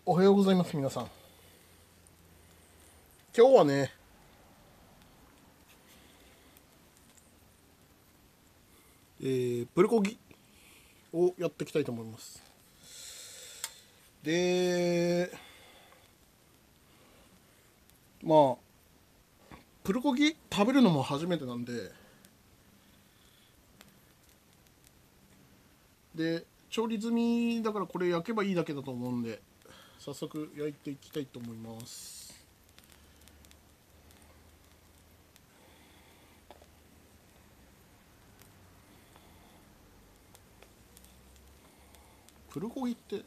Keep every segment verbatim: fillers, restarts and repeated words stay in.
おはようございます、皆さん。今日はね、えー、プルコギをやっていきたいと思います。で、まあ、プルコギ食べるのも初めてなんで、で、調理済みだからこれ焼けばいいだけだと思うんで、早速焼いていきたいと思います。プルコギって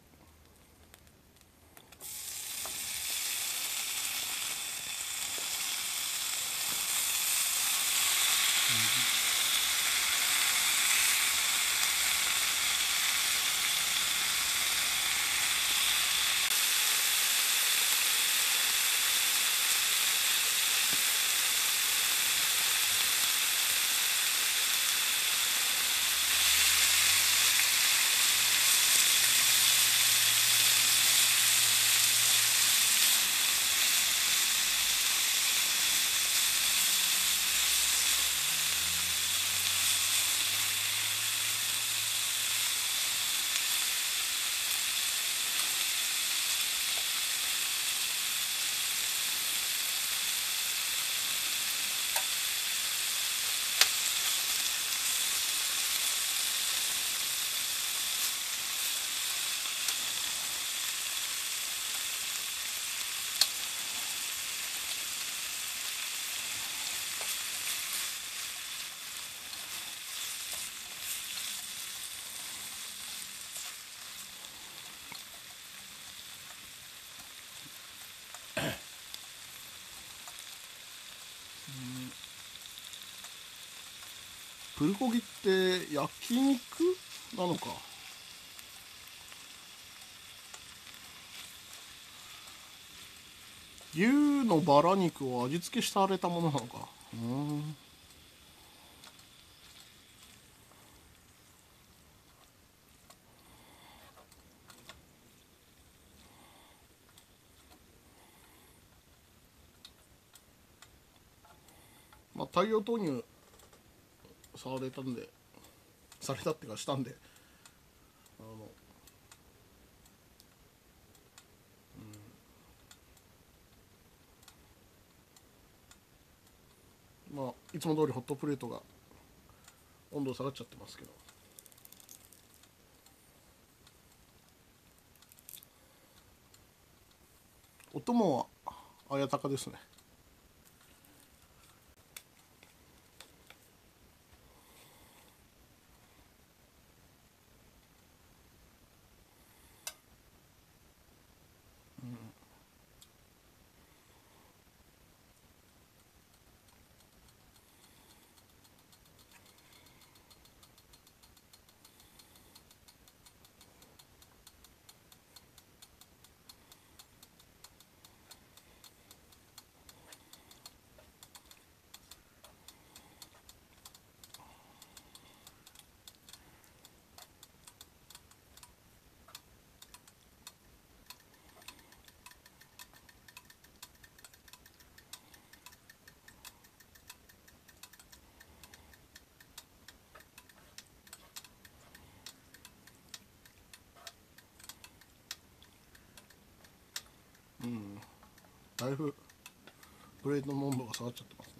プルコギって焼肉なのか。牛のバラ肉を味付けされたものなのか。うーん。まあ、大量投入されたんで、されたっていうかしたんで、あの、まあ、いつも通りホットプレートが温度下がっちゃってますけど、お供はあやたかですね。だいぶプレートの温度が下がっちゃってますね。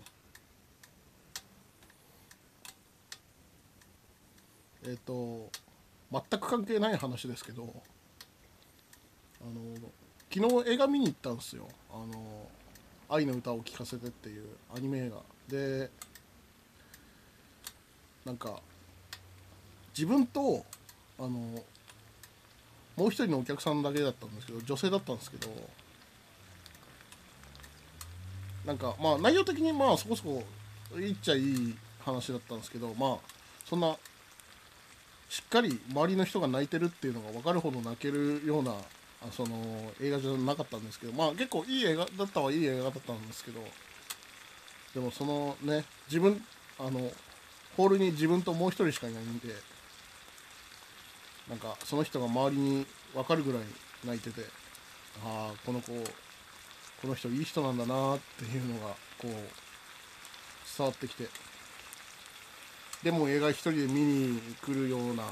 えっ、と全く関係ない話ですけど、あの昨日映画見に行ったんですよ。あの愛の歌を聴かせてっていうアニメ映画で、なんか自分とあのもう一人のお客さんだけだったんですけど、女性だったんですけど、なんかまあ内容的にまあそこそこいいっちゃいい話だったんですけど、まあそんなしっかり周りの人が泣いてるっていうのが分かるほど泣けるようなあその映画じゃなかったんですけど、まあ結構いい映画だったはいい映画だったんですけど、でもそのね、自分あのホールに自分ともう一人しかいないんで、なんかその人が周りに分かるぐらい泣いてて、 ああこの子この人いい人なんだなっていうのがこう伝わってきて、でも映画一人で見に来るような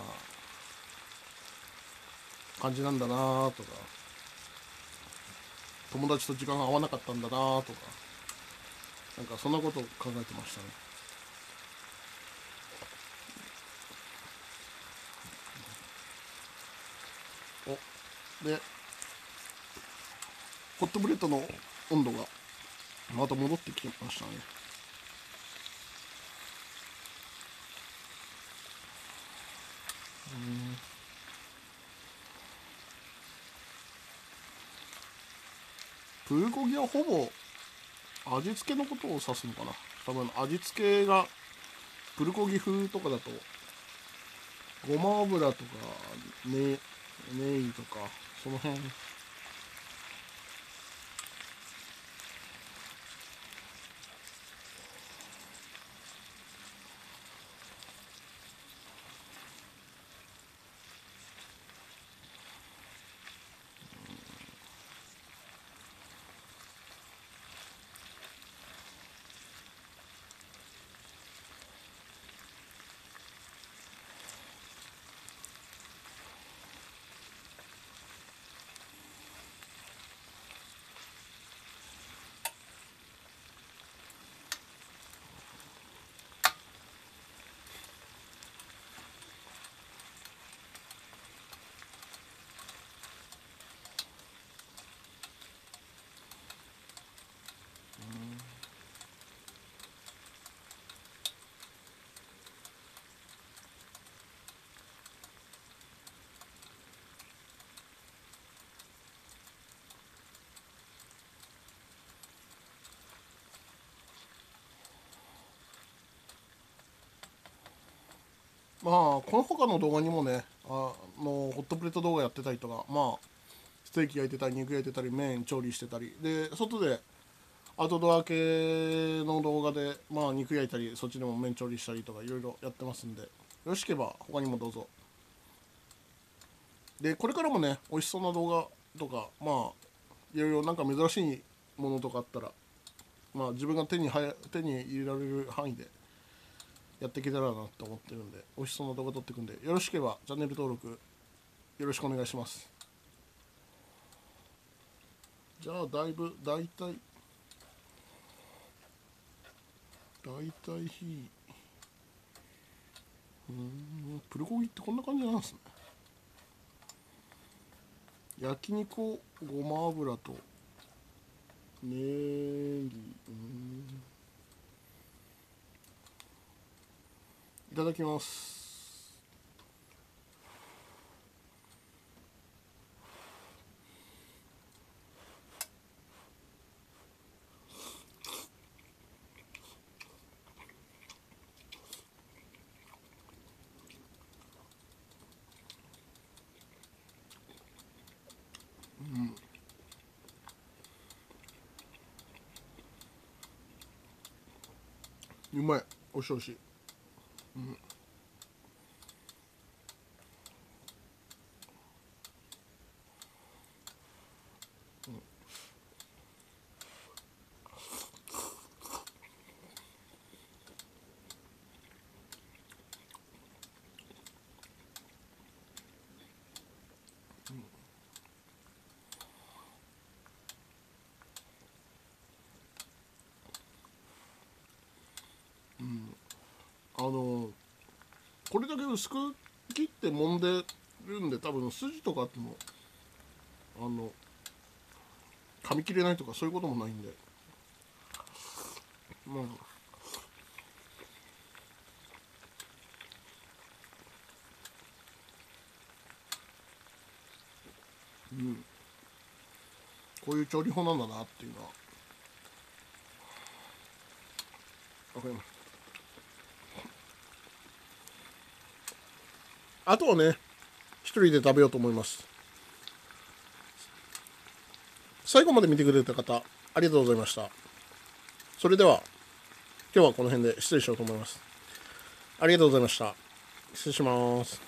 感じなんだなとか、友達と時間が合わなかったんだなとか、なんかそんなことを考えてましたね。おでホットプレートの温度がまた戻ってきましたね。うんプルコギはほぼ味付けのことを指すのかな。多分味付けがプルコギ風とかだとごま油とかねネギとかその辺。まあこの他の動画にもね、あのホットプレート動画やってたりとか、まあステーキ焼いてたり肉焼いてたり麺調理してたりで、外でアウトドア系の動画でまあ肉焼いたりそっちでも麺調理したりとかいろいろやってますんで、よろしければ他にもどうぞ。でこれからもね美味しそうな動画とか、まあいろいろなんか珍しいものとかあったら、まあ自分が手にはや手に入れられる範囲でやっていけたらなと思ってるんで、美味しそうな動画撮っていくんで、よろしければチャンネル登録よろしくお願いします。じゃあだいぶだいたいだいたい火うーんプルコギってこんな感じなんですね。焼肉をごま油とネギ、うーんいただきます。うまい、おいしいおいしい。あのこれだけ薄く切って揉んでるんで、多分筋とかあってもあの噛み切れないとかそういうこともないんで、まあうんこういう調理法なんだなっていうのはわかります。あとはね一人で食べようと思います。最後まで見てくれた方ありがとうございました。それでは今日はこの辺で失礼しようと思います。ありがとうございました。失礼します。